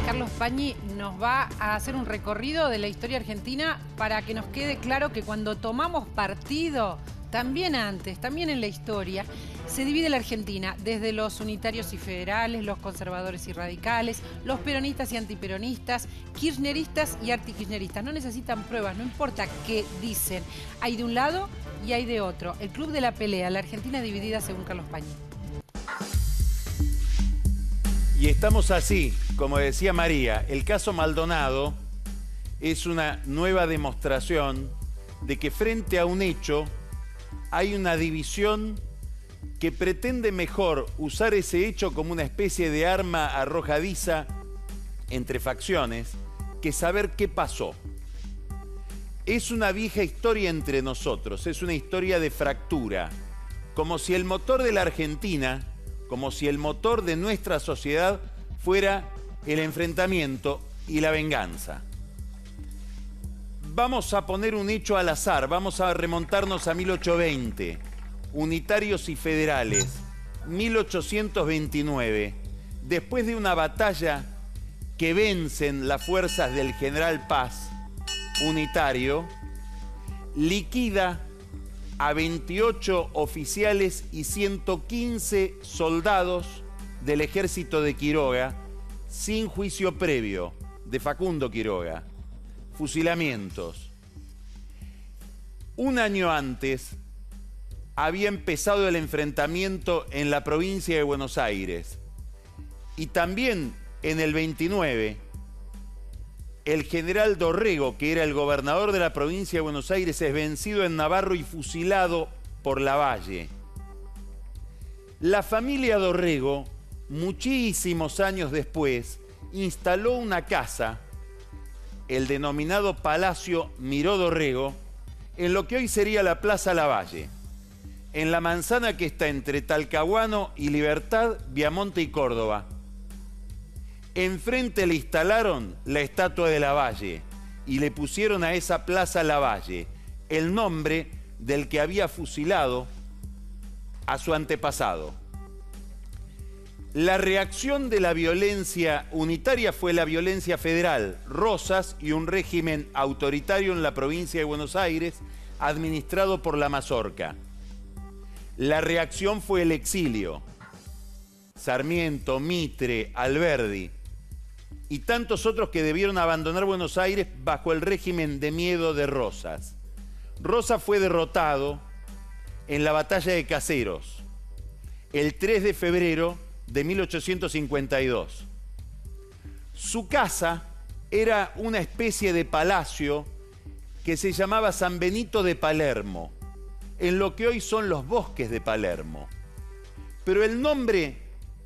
Carlos Pañi nos va a hacer un recorrido de la historia argentina para que nos quede claro que cuando tomamos partido, también antes, también en la historia, se divide la Argentina desde los unitarios y federales, los conservadores y radicales, los peronistas y antiperonistas, kirchneristas y antikirchneristas. No necesitan pruebas, no importa qué dicen. Hay de un lado y hay de otro. El club de la pelea, la Argentina dividida según Carlos Pañi. Y estamos así, como decía María, el caso Maldonado es una nueva demostración de que frente a un hecho hay una división que pretende mejor usar ese hecho como una especie de arma arrojadiza entre facciones que saber qué pasó. Es una vieja historia entre nosotros, es una historia de fractura, como si el motor de la Argentina, como si el motor de nuestra sociedad fuera el enfrentamiento y la venganza. Vamos a poner un hecho al azar, vamos a remontarnos a 1820, unitarios y federales, 1829, después de una batalla que vencen las fuerzas del general Paz, unitario, liquida a 28 oficiales y 115 soldados del ejército de Quiroga, sin juicio previo, de Facundo Quiroga. Fusilamientos. Un año antes había empezado el enfrentamiento en la provincia de Buenos Aires. Y también en el 29, el general Dorrego, que era el gobernador de la provincia de Buenos Aires, es vencido en Navarro y fusilado por Lavalle. La familia Dorrego, muchísimos años después, instaló una casa, el denominado Palacio Miró Dorrego, en lo que hoy sería la Plaza Lavalle, en la manzana que está entre Talcahuano y Libertad, Viamonte y Córdoba. Enfrente le instalaron la estatua de Lavalle y le pusieron a esa plaza Lavalle el nombre del que había fusilado a su antepasado. La reacción de la violencia unitaria fue la violencia federal, Rosas y un régimen autoritario en la provincia de Buenos Aires administrado por la Mazorca. La reacción fue el exilio, Sarmiento, Mitre, Alberdi y tantos otros que debieron abandonar Buenos Aires bajo el régimen de miedo de Rosas. Rosas fue derrotado en la batalla de Caseros, el 3 de febrero de 1852. Su casa era una especie de palacio que se llamaba San Benito de Palermo, en lo que hoy son los bosques de Palermo. Pero el nombre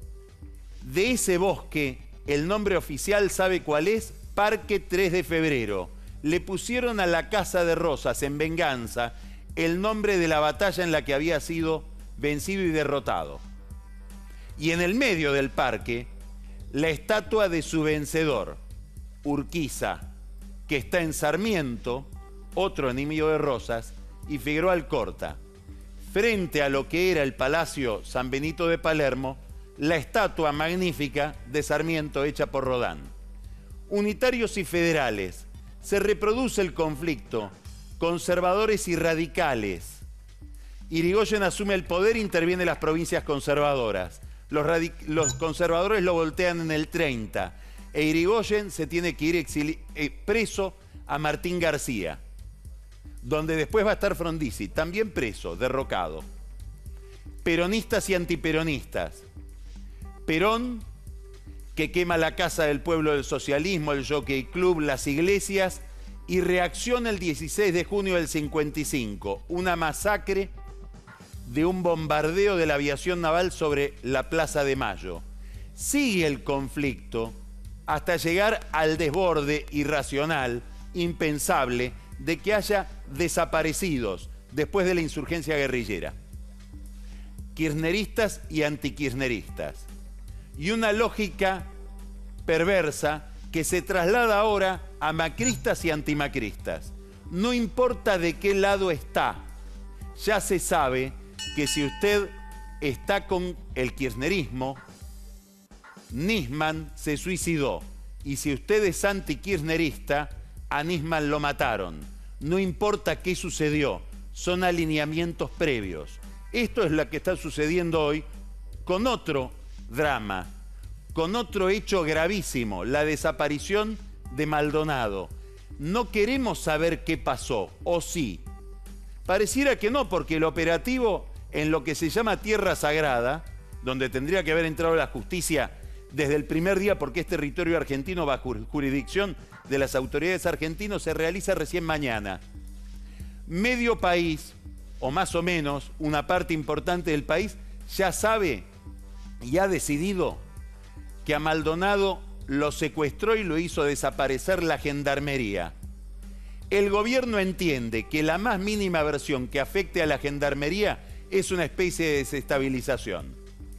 de ese bosque, el nombre oficial, ¿sabe cuál es? Parque 3 de febrero. Le pusieron a la casa de Rosas, en venganza, el nombre de la batalla en la que había sido vencido y derrotado. Y en el medio del parque, la estatua de su vencedor, Urquiza, que está en Sarmiento, otro enemigo de Rosas, y Figueroa Alcorta. Frente a lo que era el Palacio San Benito de Palermo, la estatua magnífica de Sarmiento hecha por Rodin. Unitarios y federales. Se reproduce el conflicto. Conservadores y radicales. Irigoyen asume el poder e interviene en las provincias conservadoras. Los conservadores lo voltean en el 30. E Irigoyen se tiene que ir preso a Martín García, donde después va a estar Frondizi, también preso, derrocado. Peronistas y antiperonistas. Perón, que quema la Casa del Pueblo del Socialismo, el Jockey Club, las iglesias, y reacciona el 16 de junio del 55, una masacre de un bombardeo de la aviación naval sobre la Plaza de Mayo. Sigue el conflicto hasta llegar al desborde irracional, impensable, de que haya desaparecidos después de la insurgencia guerrillera. Kirchneristas y antikirchneristas. Y una lógica perversa que se traslada ahora a macristas y antimacristas. No importa de qué lado está, ya se sabe que si usted está con el kirchnerismo, Nisman se suicidó y si usted es anti-kirchnerista, a Nisman lo mataron. No importa qué sucedió, son alineamientos previos. Esto es lo que está sucediendo hoy con otro drama, con otro hecho gravísimo, la desaparición de Maldonado. No queremos saber qué pasó, o sí. Pareciera que no, porque el operativo en lo que se llama Tierra Sagrada, donde tendría que haber entrado la justicia desde el primer día, porque es territorio argentino bajo jurisdicción de las autoridades argentinas, se realiza recién mañana. Medio país, o más o menos una parte importante del país, ya sabe y ha decidido que a Maldonado lo secuestró y lo hizo desaparecer la gendarmería. El gobierno entiende que la más mínima versión que afecte a la gendarmería es una especie de desestabilización.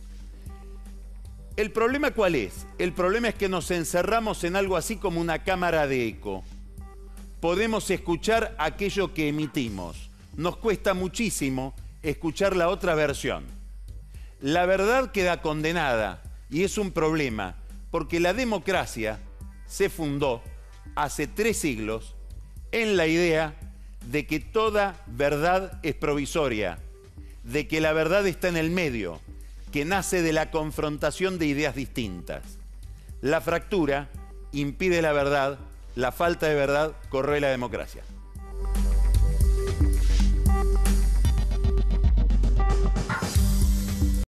¿El problema cuál es? El problema es que nos encerramos en algo así como una cámara de eco. Podemos escuchar aquello que emitimos. Nos cuesta muchísimo escuchar la otra versión. La verdad queda condenada y es un problema, porque la democracia se fundó hace 3 siglos en la idea de que toda verdad es provisoria, de que la verdad está en el medio, que nace de la confrontación de ideas distintas. La fractura impide la verdad, la falta de verdad corroe la democracia.